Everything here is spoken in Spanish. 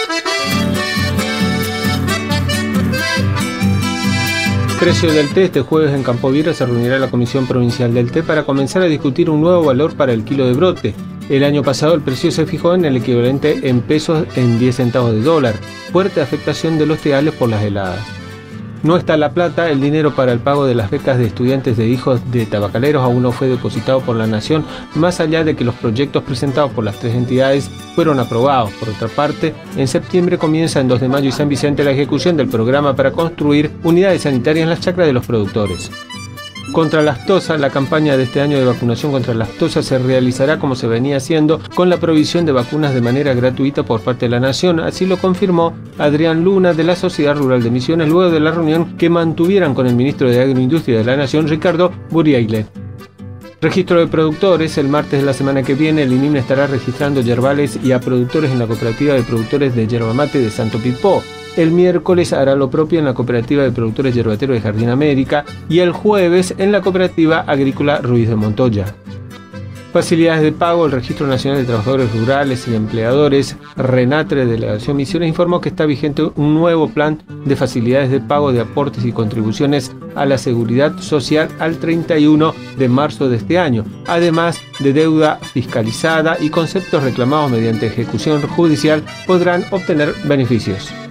Precio del té. Este jueves en Campoviera se reunirá la Comisión Provincial del Té para comenzar a discutir un nuevo valor para el kilo de brote. El año pasado el precio se fijó en el equivalente en pesos en 10 centavos de dólar. Fuerte afectación de los teales por las heladas. No está la plata. El dinero para el pago de las becas de estudiantes de hijos de tabacaleros aún no fue depositado por la Nación, más allá de que los proyectos presentados por las tres entidades fueron aprobados. Por otra parte, en septiembre comienza en 2 de Mayo y San Vicente la ejecución del programa para construir unidades sanitarias en las chacras de los productores. Contra la aftosa. La campaña de este año de vacunación contra la aftosa se realizará como se venía haciendo, con la provisión de vacunas de manera gratuita por parte de la Nación. Así lo confirmó Adrián Luna de la Sociedad Rural de Misiones luego de la reunión que mantuvieran con el ministro de Agroindustria de la Nación, Ricardo Buriaile. Registro de productores. El martes de la semana que viene el INIM estará registrando yerbales y a productores en la Cooperativa de Productores de Yerba Mate de Santo Pipó. El miércoles hará lo propio en la Cooperativa de Productores Yerbateros de Jardín América y el jueves en la Cooperativa Agrícola Ruiz de Montoya. Facilidades de pago. El Registro Nacional de Trabajadores Rurales y Empleadores, RENATRE, Delegación Misiones, informó que está vigente un nuevo plan de facilidades de pago de aportes y contribuciones a la Seguridad Social al 31 de marzo de este año, además de deuda fiscalizada y conceptos reclamados mediante ejecución judicial podrán obtener beneficios.